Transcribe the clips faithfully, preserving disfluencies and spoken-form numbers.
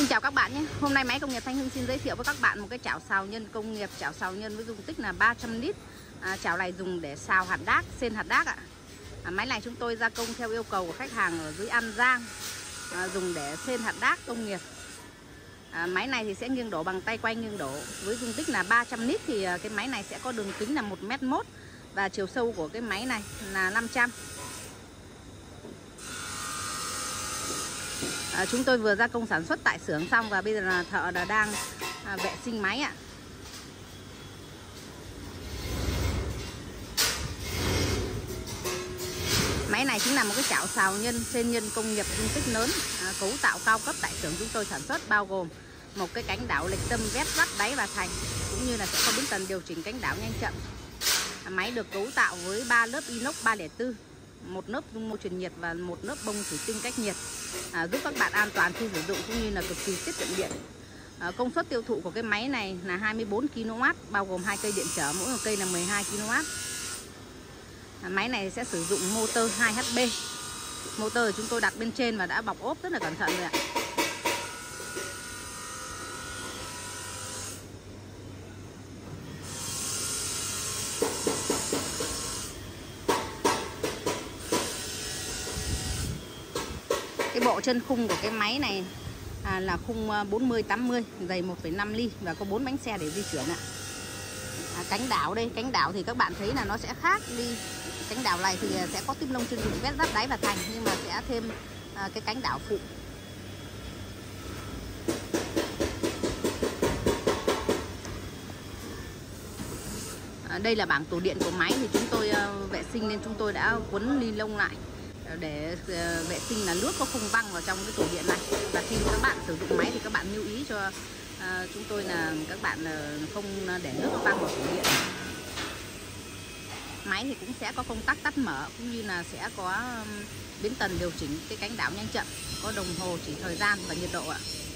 chào các bạn nhé. Hôm nay máy công nghiệp Thanh Hưng xin giới thiệu với các bạn một cái chảo xào nhân công nghiệp, chảo xào nhân với dung tích là ba trăm lít. À, chảo này dùng để xào hạt đác, sên hạt đác ạ. À, máy này chúng tôi gia công theo yêu cầu của khách hàng ở dưới An Giang, à, dùng để sên hạt đác công nghiệp. À, máy này thì sẽ nghiêng đổ bằng tay quay nghiêng đổ với dung tích là ba trăm lít, thì cái máy này sẽ có đường kính là một mét mốt và chiều sâu của cái máy này là năm trăm. À, chúng tôi vừa gia công sản xuất tại xưởng xong và bây giờ là thợ là đang à, vệ sinh máy ạ. Máy này chính là một cái chảo xào nhân sên nhân công nghiệp dung tích lớn, à, cấu tạo cao cấp tại xưởng chúng tôi sản xuất, bao gồm một cái cánh đảo lệch tâm, vét vắt, đáy và thành, cũng như là sẽ có bốn tần điều chỉnh cánh đảo nhanh chậm. À, máy được cấu tạo với ba lớp inox ba không bốn, một lớp dung môi truyền nhiệt và một lớp bông thủy tinh cách nhiệt, à, giúp các bạn an toàn khi sử dụng cũng như là cực kỳ tiết kiệm điện. À, công suất tiêu thụ của cái máy này là hai mươi bốn ki lô oát, bao gồm hai cây điện trở, mỗi một cây là mười hai ki lô oát. À, máy này sẽ sử dụng motor hai hát pê. Motor chúng tôi đặt bên trên và đã bọc ốp rất là cẩn thận rồi ạ. Cái bộ chân khung của cái máy này à, là khung bốn mươi tám mươi, dày một phẩy năm ly và có bốn bánh xe để di chuyển ạ. À, cánh đảo đây, cánh đảo thì các bạn thấy là nó sẽ khác đi. Cánh đảo này thì sẽ có tim lông chuyên dụng vét rát, đáy và thành, nhưng mà sẽ thêm à, cái cánh đảo phụ. À, đây là bảng tủ điện của máy, thì chúng tôi uh, vệ sinh nên chúng tôi đã quấn ni lông lại để uh, vệ sinh là nước có không văng vào trong cái tủ điện này. Và khi các bạn sử dụng máy thì các bạn lưu ý cho uh, chúng tôi là các bạn uh, không để nước văng vào tủ điện. Máy thì cũng sẽ có công tắc tắt mở, cũng như là sẽ có um, biến tần điều chỉnh cái cánh đảo nhanh chậm, có đồng hồ chỉ thời gian và nhiệt độ ạ.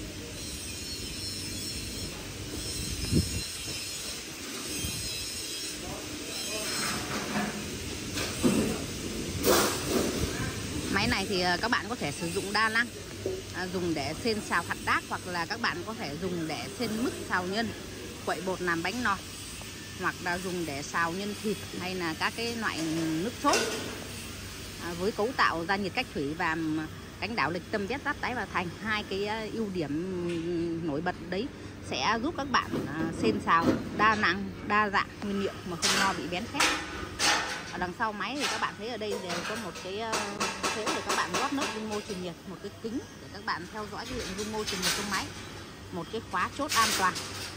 Máy này thì các bạn có thể sử dụng đa năng, à, dùng để sên xào hạt đác, hoặc là các bạn có thể dùng để sên mứt xào nhân, quậy bột làm bánh ngọt, hoặc là dùng để xào nhân thịt hay là các cái loại nước sốt. À, với cấu tạo ra nhiệt cách thủy và cánh đảo lệch tâm, vét rát, đáy và thành, hai cái ưu điểm nổi bật đấy sẽ giúp các bạn à, sên xào đa năng, đa dạng nguyên liệu mà không lo bị bén khét. Ở đằng sau máy thì các bạn thấy ở đây đều có một cái phễu để các bạn rót nước dung môi truyền nhiệt, một cái kính để các bạn theo dõi cái lượng dung môi truyền nhiệt trong máy, một cái khóa chốt an toàn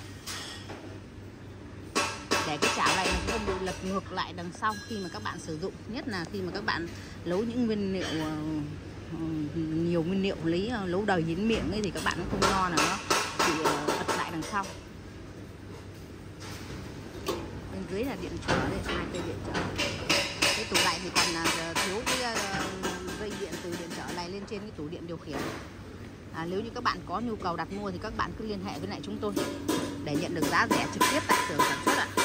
để cái chảo này không bị lật ngược lại đằng sau khi mà các bạn sử dụng, nhất là khi mà các bạn nấu những nguyên liệu nhiều nguyên liệu lấy nấu đời nhín miệng ấy, thì các bạn không lo là nó bị lật lại đằng sau. Bên dưới là điện trở, đây hai cây điện trở. Cái tủ lạnh thì còn là thiếu cái dây điện từ điện trở này lên trên cái tủ điện điều khiển. À, nếu như các bạn có nhu cầu đặt mua thì các bạn cứ liên hệ với lại chúng tôi để nhận được giá rẻ trực tiếp tại xưởng sản xuất ạ.